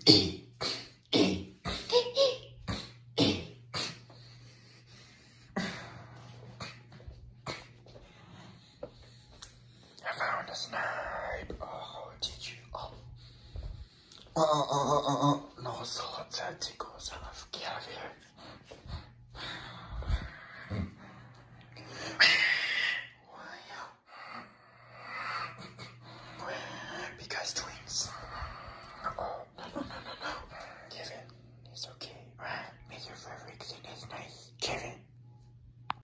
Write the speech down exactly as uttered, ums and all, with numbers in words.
E, E, E. I found a snipe. Oh, did you? Oh. Oh, oh, oh, oh, oh. No, so let's take us off. Get out of here.